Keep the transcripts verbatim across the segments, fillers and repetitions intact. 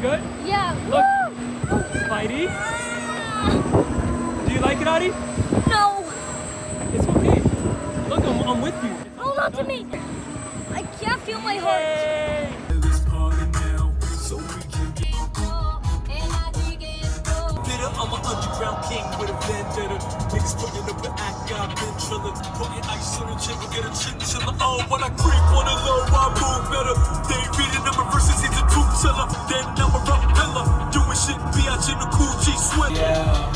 good? Yeah. Look, Spidey. Do you like it, Adi? No. It's okay. Look, I'm, I'm with you. Hold on to me. I can't feel my heart. Yay. I'm an underground king with a vendetta. Niggas putting up an act, got been trillin'. Putting ice on a chip, get a chinchilla. Oh, when I creep on the low, I move better. They reading them verses, he's a truth teller. Then I'm a rock pillar. Doing shit, biatch in the cool G sweater. Yeah,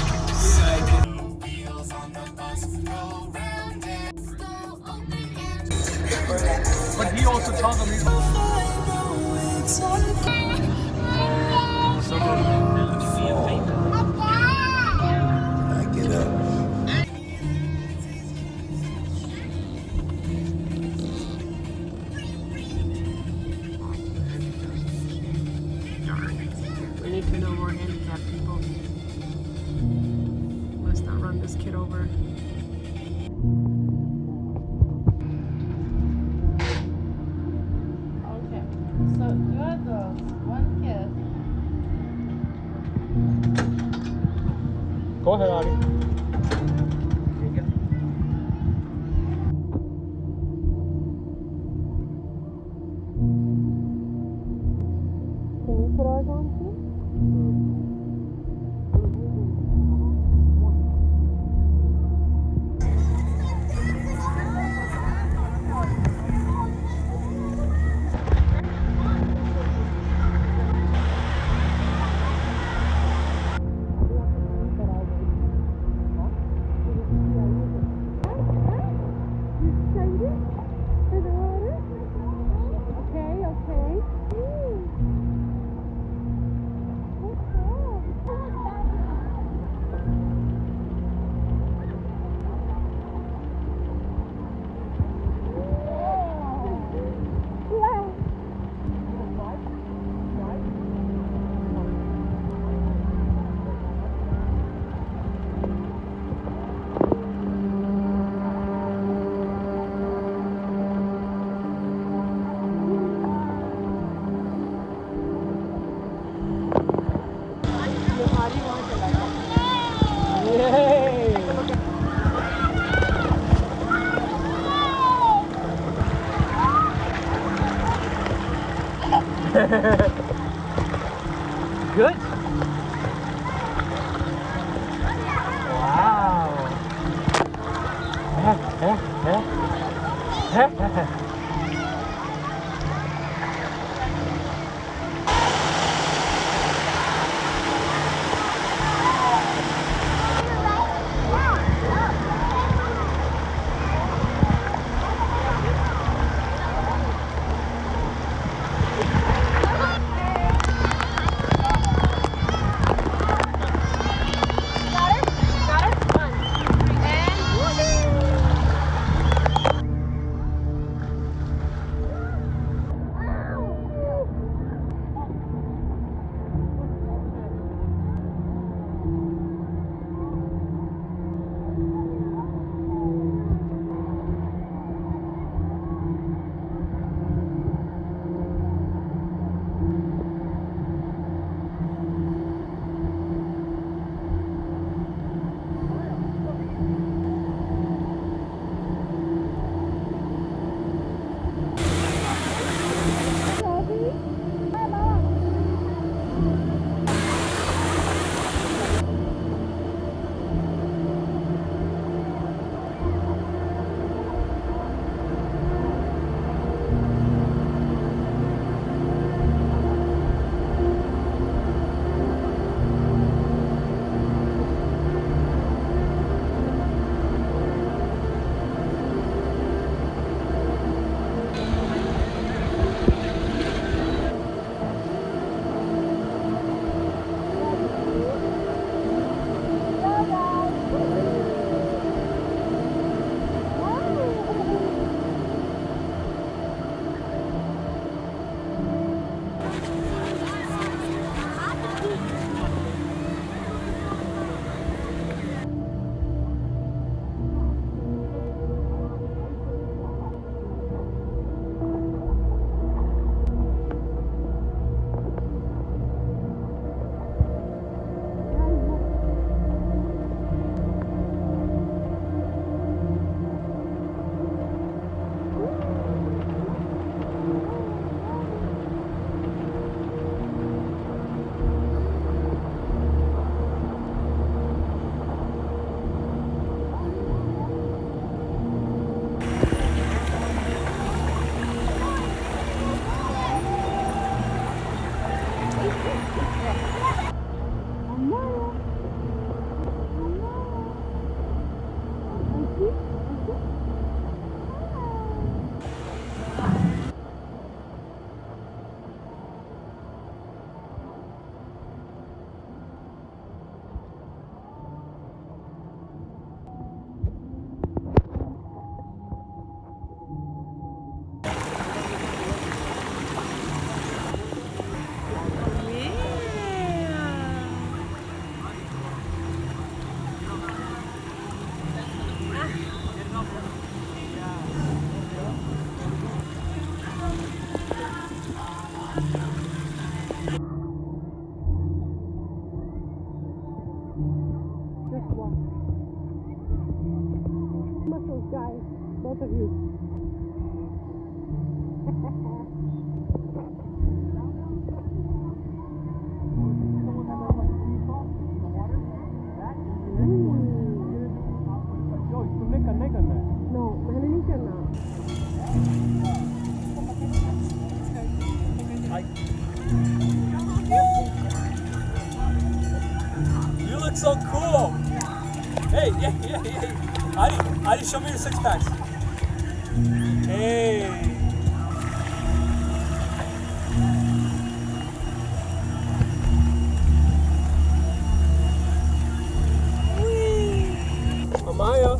But he also told them he's so we need to know more handicapped people. Let's not run this kid over. Okay, so two adults, one kid. Go ahead, Adi. Can you put ours on too? Good. Wow. both of you. No, maliliit yan na. You look so cool. Hey, yeah, yeah, yeah. Adi, Adi, show me your six packs. Hey. Whee! Amaya.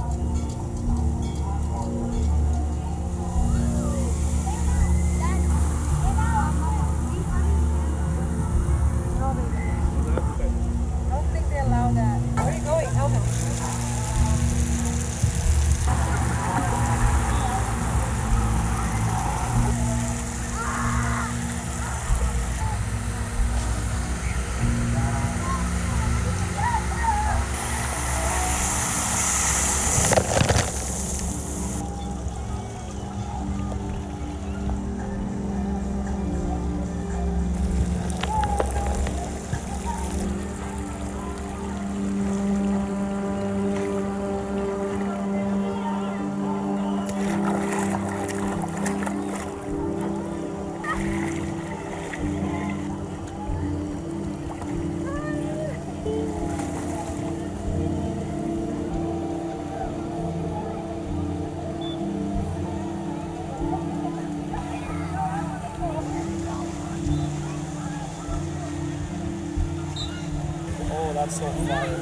Oh, that's so fire.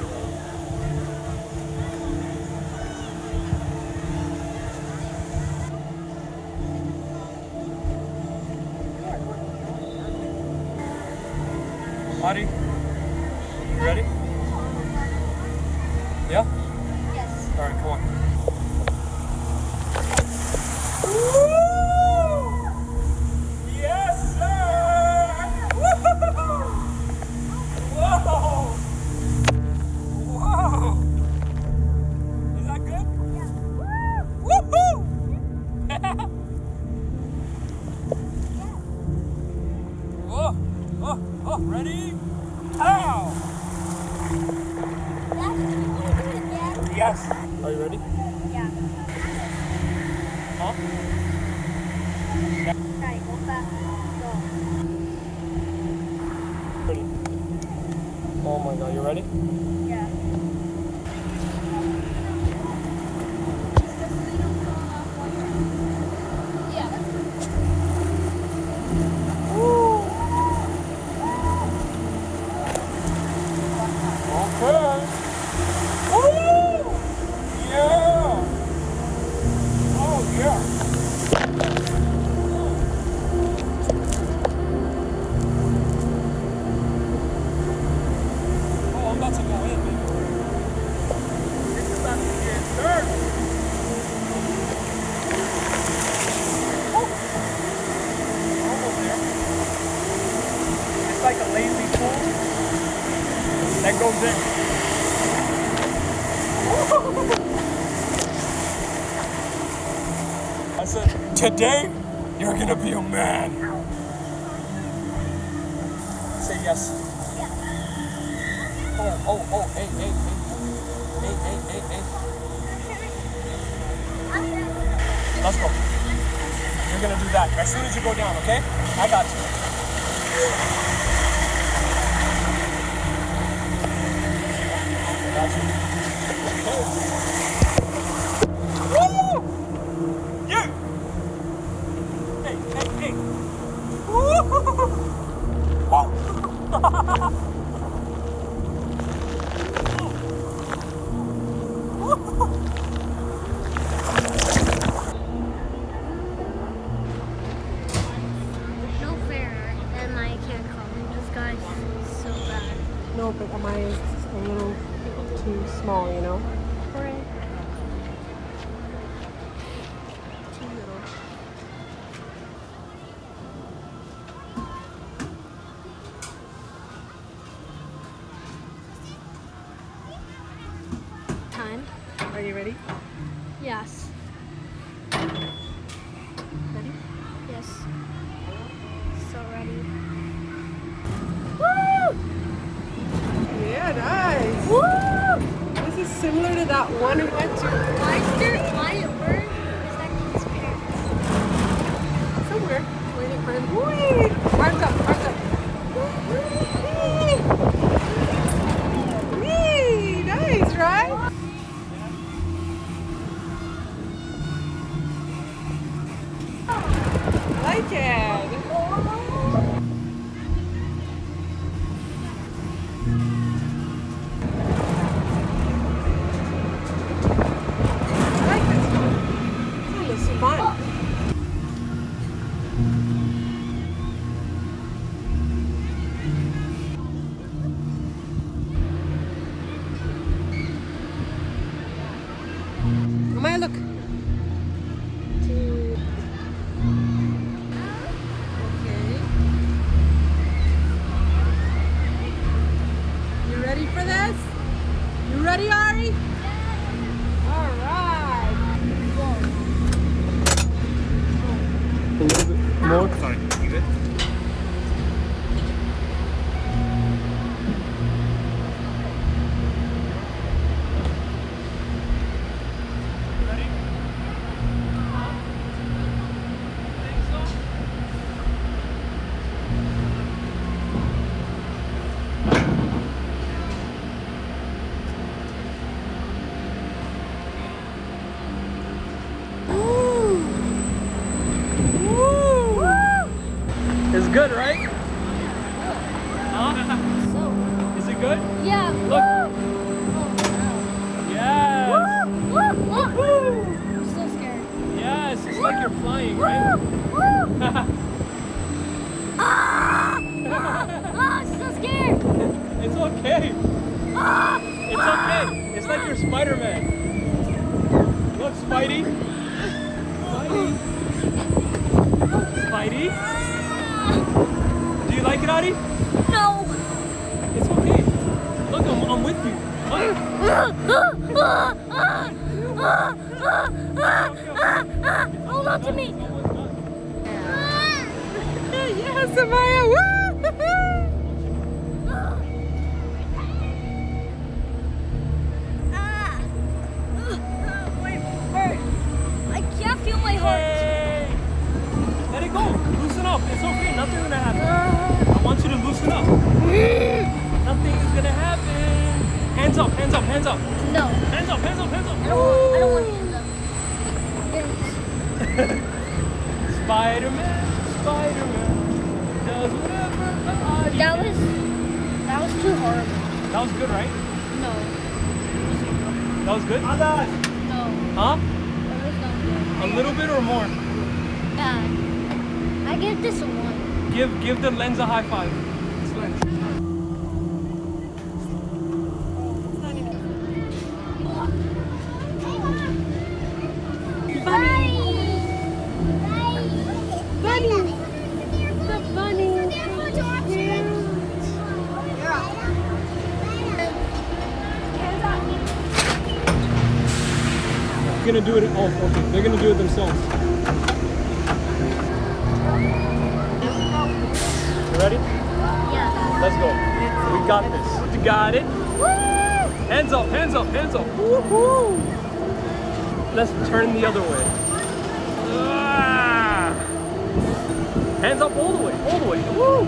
Adi, you ready? Yeah? Yes. All right, come on. Yes, sir! Woo! Whoa! Whoa! Is that good? Yeah. Woohoo! Oh, oh, oh, ready? Ow! Yes. Are you ready? Yeah. Huh? Right, go back. Go. Ready. Oh my god, you ready? Yeah. Okay. Woo! Yeah. Oh yeah. Oh, I'm about to go in, baby. This is about to get dirty. Almost there. It's like a lazy pool that goes in. I said, today you're gonna be a man. Say yes. Oh, oh, oh, hey, hey, hey. Hey, hey, hey, hey. Let's go. You're gonna do that as soon as you go down, okay? I got you. I got you. Woo! Yeah! Hey, hey, hey. Woo! Whoa! No fair, and I can't call him. This guy's so bad. No, but Amaya is a little too small, you know? Right. Too little. Time. Are you ready? Yes. that one we went to? Why is there why a bird is that transparent? Somewhere. Waiting for him. Whee! Arms up, arms up. Whee! Nice, right? Like it. Fun. Amaya, look. Two. Okay. You ready for this? You ready, Ari? All right. A little bit more. Sorry, you good? Ready? Think so? It's good, right? Huh? So Is it good? yeah. Look. Oh, Yes. wow. I'm so scared. Yes, it's like you're flying, right? Ah, I'm so scared. It's okay. Ah, It's okay. It's like you're Spider-Man. Look, Spidey. Spidey. Spidey. Do you like it, Adi? no. It's okay. Look, I'm, I'm with you. Look. Hold on to me. Yes, Amaya. Woo! Ah. Wait, wait. I can't feel my heart. Hey. Let it go. Loosen up. It's okay. Nothing's gonna happen. I want you to loosen up. Nothing is gonna happen. Hands up. Hands up. Hands up. No. Hands up. Hands up. Hands up. I don't want, I don't want hands up. Spider-Man. Spider-Man. Does whatever a body That was that was too horrible. That was good, right? No. That was good? No. Huh? That was not good. A little bit or more? Bad. I give this a one. Give give the lens a high five. This lens. Gonna do it. Oh, okay. They're gonna do it themselves. You ready? Yeah. Let's go. We got this. You got it. Hands up, hands up, hands up. Woohoo! Let's turn the other way. Ah! Hands up all the way, all the way. Woo!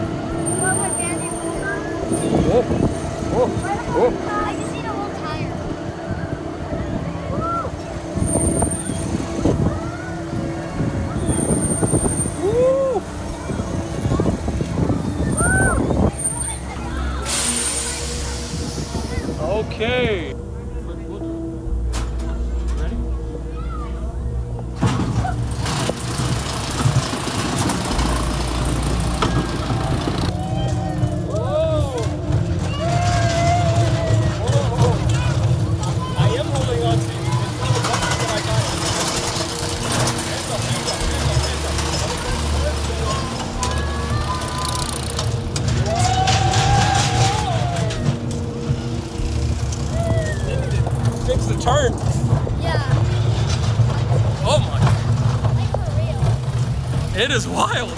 Whoa, whoa, whoa. I just need a whole tire. Woo! Okay. Ready? Fix the turn. Yeah. Oh my. Like for real. It is wild.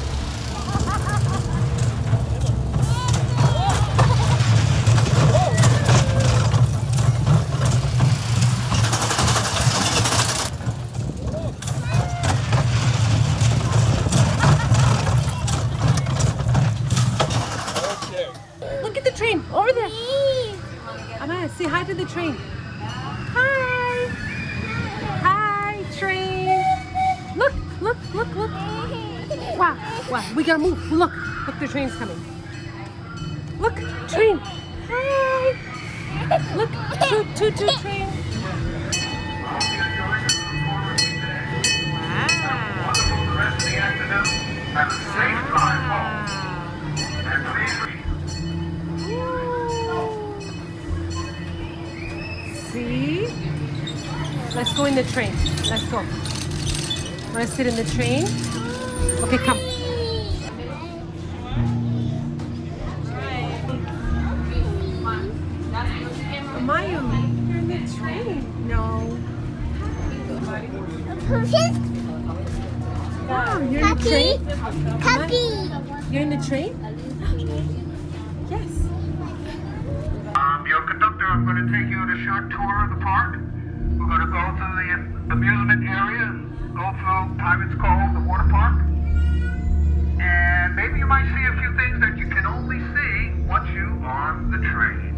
Whoa. Say hi to the train. Hi. Hi, train. Look, look, look, look. Wow, wow, we gotta move. Look, look, the train's coming. Look, train. Hi. Look, toot, toot, toot, train. See? Let's go in the train. Let's go. Want to sit in the train? Okay, come. Mayu, you're in the train. No. Wow, you're in the train? Puppy. You're in the train? Yes. Um, your conductor, I'm going to take you on a short tour of the park. We're going to go to the amusement area, go through Pirates Cove, the water park. And maybe you might see a few things that you can only see once you are on the train.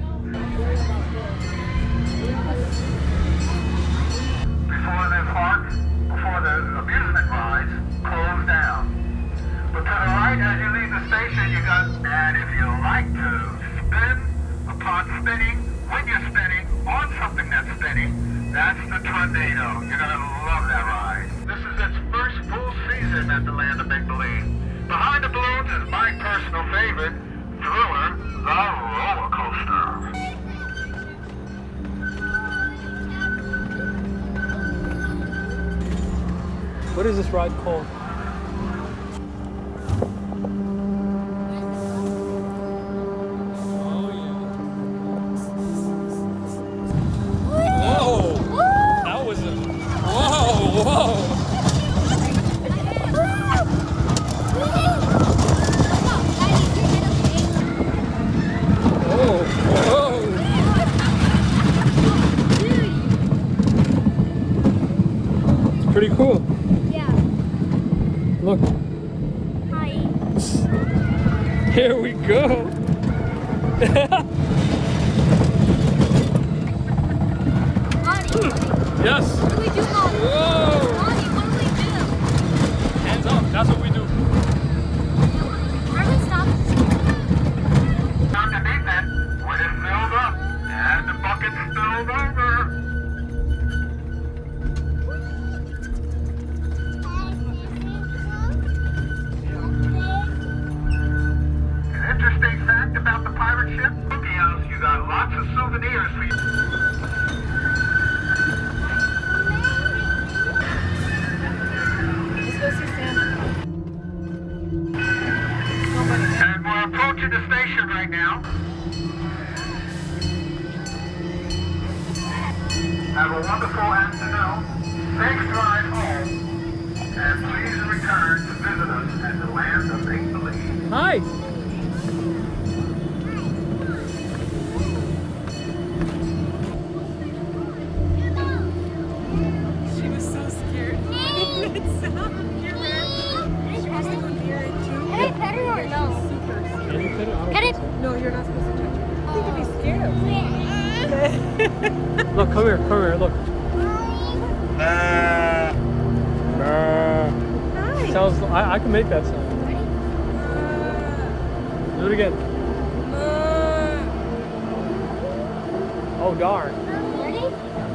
Before the park, before the amusement rides, close down. But to the right, as you leave the station, you got, and if you like to spin, upon spinning, when you're spinning, on something that's spinning, that's the Tornado. You're going to love that ride. This is its first full season at the Land of Make-Believe. Behind the Balloons is my personal favorite, Thriller, the roller coaster. What is this ride called? Pretty cool. Yeah. Look. Hi. Here we go. Yes. What do we do, Mom? Whoa. Mommy, what do we do? Hands up. That's what we do. Where do we stop? Underneath it, when it filled up, and the bucket spilled over. An interesting fact about the pirate ship, Cookie House, you got lots of souvenirs for you. And we're approaching the station right now. Have a wonderful afternoon. Safe drive home. And please return to visit us at the Land of Make-Believe. Hi. She was so scared. It's so cute. She wants to go near it too. Can I pet her or no? Can I? No, you're not supposed to touch her. I think you'd be scared of her. Look, come here, come here, look. Hi. Sounds, I, I can make that sound. Do it again. Oh, darn. Ready?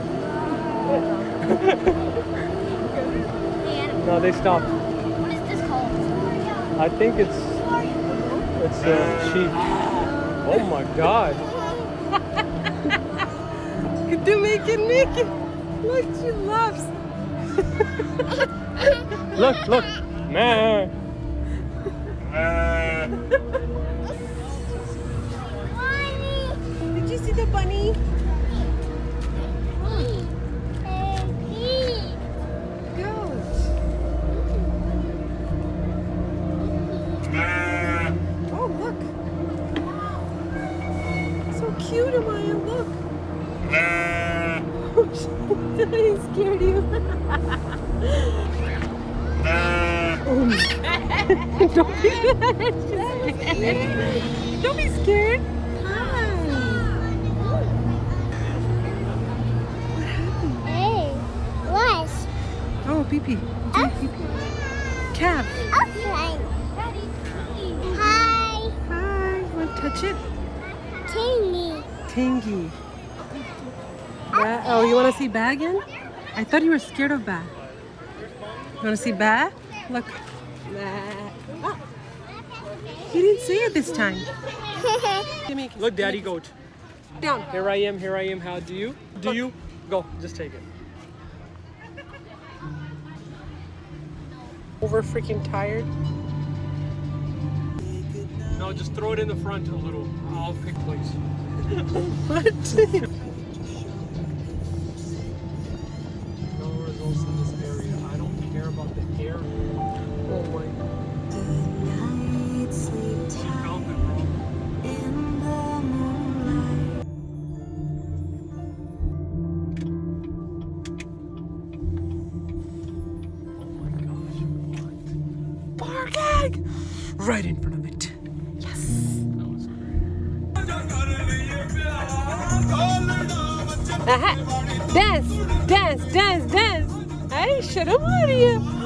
No, they stopped. What is this called? I think it's, it's a sheep. Oh my God. Do make it, make it. Look, she loves. Look, look. Man. Did you see the bunny? Goat. Oh, look. So cute, Amaya. Look. He scared you. Oh. Don't be Don't be scared. Hi. go pee pee. Do pee pee. Calf. Okay. Hi. Hi. Want to touch it? Tingy. Tingy. Ba- oh, you want to see Ba again? I thought you were scared of Ba. You want to see Ba? Look. Bah. Oh. You didn't see it this time. Give me a kiss. Look, daddy goat. Down. Here I am, here I am. How do you? Do Look. you? Go, just take it. Over freaking tired. No, just throw it in the front a little. I'll pick place. What? No results in this area. I don't care about the area. Oh my God. She felt it, bro. Bark egg! Right in front of it. Yes. That was great. Aha. Dance, dance, dance, dance. Hey, shut up, what are you?